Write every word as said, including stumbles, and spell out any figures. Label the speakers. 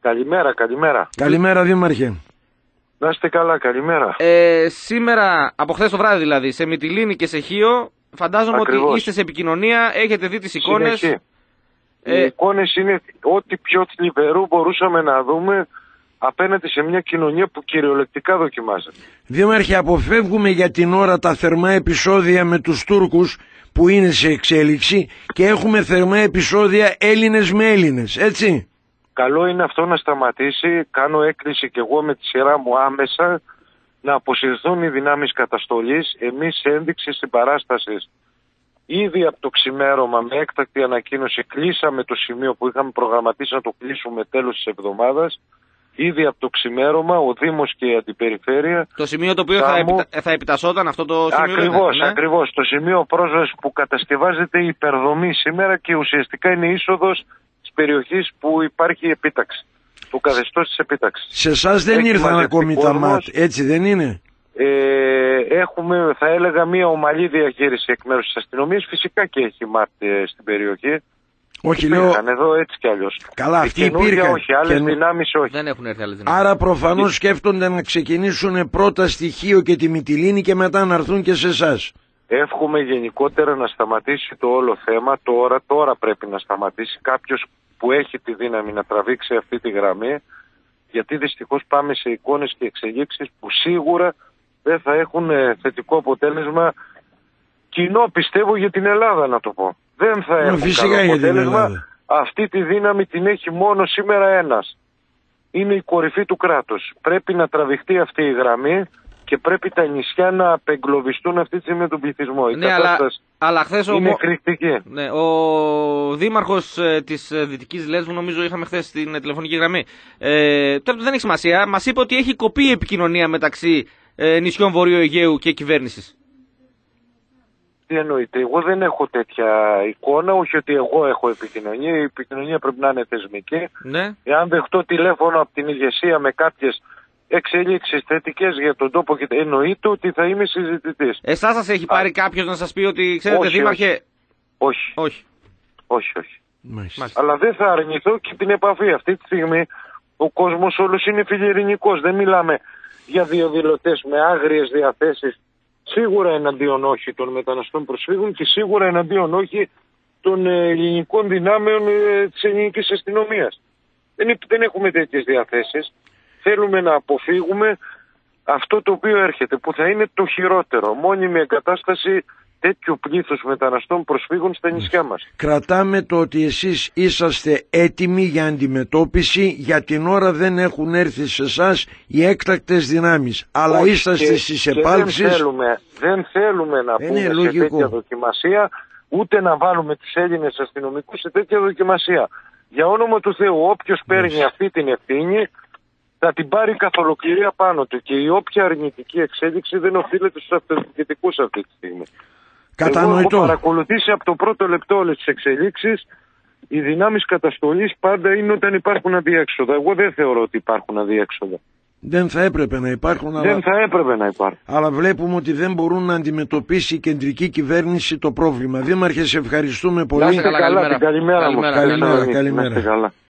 Speaker 1: Καλημέρα, καλημέρα.
Speaker 2: Καλημέρα, Δήμαρχε.
Speaker 1: Να είστε καλά, καλημέρα.
Speaker 3: Ε, σήμερα, από χθες το βράδυ δηλαδή, σε Μυτιλήνη και σε Χίο, φαντάζομαι Ακριβώς. ότι είστε σε επικοινωνία, έχετε δει τις εικόνες.
Speaker 1: Ε, Οι εικόνες είναι ό,τι πιο θλιβερό μπορούσαμε να δούμε απέναντι σε μια κοινωνία που κυριολεκτικά δοκιμάζεται.
Speaker 2: Δήμαρχε, αποφεύγουμε για την ώρα τα θερμά επεισόδια με τους Τούρκους που είναι σε εξέλιξη και έχουμε θερμά επεισόδια Έλληνες με Έλληνες, έτσι.
Speaker 1: Καλό είναι αυτό να σταματήσει. Κάνω έκκληση και εγώ με τη σειρά μου άμεσα να αποσυρθούν οι δυνάμεις καταστολής. Εμείς σε ένδειξη συμπαράστασης ήδη από το ξημέρωμα με έκτακτη ανακοίνωση κλείσαμε το σημείο που είχαμε προγραμματίσει να το κλείσουμε τέλος της εβδομάδας. Ήδη από το ξημέρωμα ο Δήμος και η Αντιπεριφέρεια.
Speaker 3: Το σημείο το οποίο θα, θα, μου... επιτα... θα επιτασσόταν αυτό το σημείο.
Speaker 1: Ακριβώς,
Speaker 3: ναι.
Speaker 1: ακριβώς. Το σημείο πρόσβασης που κατασκευάζεται η υπερδομή σήμερα και ουσιαστικά είναι είσοδος της περιοχής που υπάρχει η επίταξη. Το καθεστώς της επίταξης.
Speaker 2: Σε εσάς δεν ήρθαν ακόμη τα ΜΑΤ, έτσι δεν είναι?
Speaker 1: Ε, έχουμε, θα έλεγα, μια ομαλή διαχείριση εκ μέρους της αστυνομίας. Φυσικά και έχει ΜΑΤ ε, στην περιοχή.
Speaker 2: Όχι,
Speaker 1: υπήρχαν
Speaker 2: λέω...
Speaker 1: εδώ έτσι κι αλλιώς.
Speaker 2: Καλά, αυτοί υπήρχαν.
Speaker 1: Όχι, άλλες και... δυνάμεις όχι.
Speaker 3: Δεν έχουν έρθει άλλες δυνάμεις.
Speaker 2: Άρα προφανώς και... σκέφτονται να ξεκινήσουν πρώτα στη Χίο και τη Μυτιλήνη και μετά να έρθουν και σε εσάς.
Speaker 1: Εύχομαι γενικότερα να σταματήσει το όλο θέμα. Τώρα, τώρα πρέπει να σταματήσει κάποιος που έχει τη δύναμη να τραβήξει αυτή τη γραμμή. Γιατί δυστυχώς πάμε σε εικόνες και εξελίξεις που σίγουρα δεν θα έχουν θετικό αποτέλεσμα. Κοινό πιστεύω για την Ελλάδα, να το πω. Δεν θα έχουν
Speaker 2: φυσικά
Speaker 1: καλό αποτέλεσμα. Αυτή τη δύναμη την έχει μόνο σήμερα ένας. Είναι η κορυφή του κράτους. Πρέπει να τραβηχτεί αυτή η γραμμή και πρέπει τα νησιά να απεγκλωβιστούν αυτή τη στιγμή με τον πληθυσμό. Η
Speaker 3: ναι, αλλά, αλλά χθες
Speaker 1: είναι
Speaker 3: ο...
Speaker 1: κριτική.
Speaker 3: Ναι, ο δήμαρχος ε, της Δυτικής Λέσβου, νομίζω είχαμε χθες στην τηλεφωνική γραμμή. Ε, τώρα δεν έχει σημασία. Μας είπε ότι έχει κοπεί η επικοινωνία μεταξύ ε, νησιών Βορείου Αιγαίου και κυβέρνησης.
Speaker 1: Τι εννοείται, εγώ δεν έχω τέτοια εικόνα, όχι ότι εγώ έχω επικοινωνία, η επικοινωνία πρέπει να είναι θεσμική.
Speaker 3: Ναι.
Speaker 1: Εάν δεχτώ τηλέφωνο από την ηγεσία με κάποιες εξελίξεις θετικές για τον τόπο, και εννοείται ότι θα είμαι συζητητής.
Speaker 3: Εσάς σας έχει πάρει κάποιος να σας πει ότι ξέρετε,
Speaker 1: όχι,
Speaker 3: Δήμαρχε...
Speaker 1: Όχι.
Speaker 3: Όχι.
Speaker 1: Όχι, όχι.
Speaker 2: Μάλιστα.
Speaker 1: Αλλά δεν θα αρνηθώ και την επαφή. Αυτή τη στιγμή ο κόσμος όλος είναι φιλιρινικός. Δεν μιλάμε για διαδηλωτές με άγριες διαθέσεις. Σίγουρα εναντίον όχι των μεταναστών προσφύγων και σίγουρα εναντίον όχι των ελληνικών δυνάμεων της ελληνικής αστυνομίας. Δεν, δεν έχουμε τέτοιες διαθέσεις. Θέλουμε να αποφύγουμε αυτό το οποίο έρχεται, που θα είναι το χειρότερο. Μόνιμη εγκατάσταση τέτοιου πλήθους μεταναστών προσφύγων στα νησιά μας.
Speaker 2: Κρατάμε το ότι εσείς είσαστε έτοιμοι για αντιμετώπιση. Για την ώρα δεν έχουν έρθει σε εσάς οι έκτακτες δυνάμεις. Αλλά όχι, είσαστε και, στις επάλξεις.
Speaker 1: Δεν θέλουμε, δεν θέλουμε να πούμε σε λογικό. τέτοια δοκιμασία, ούτε να βάλουμε τους Έλληνες αστυνομικούς σε τέτοια δοκιμασία. Για όνομα του Θεού, όποιος παίρνει yes. αυτή την ευθύνη, θα την πάρει καθ' ολοκληρία πάνω του. Και η όποια αρνητική εξέλιξη δεν οφείλεται στους αυτοδιοικητικούς αυτή τη στιγμή.
Speaker 2: Κατανοητό.
Speaker 1: Εγώ έχω παρακολουθήσει από το πρώτο λεπτό όλες τις εξελίξεις. Οι δυνάμεις καταστολής πάντα είναι όταν υπάρχουν αδιέξοδα. Εγώ δεν θεωρώ ότι υπάρχουν αδιέξοδα.
Speaker 2: Δεν θα έπρεπε να υπάρχουν.
Speaker 1: Δεν αλλά... θα έπρεπε να υπάρχουν.
Speaker 2: Αλλά βλέπουμε ότι δεν μπορούν να αντιμετωπίσει η κεντρική κυβέρνηση το πρόβλημα. Δήμαρχε, σε ευχαριστούμε πολύ.
Speaker 1: Να είστε καλά, την καλημέρα μου.
Speaker 2: Καλημέρα, καλημέρα.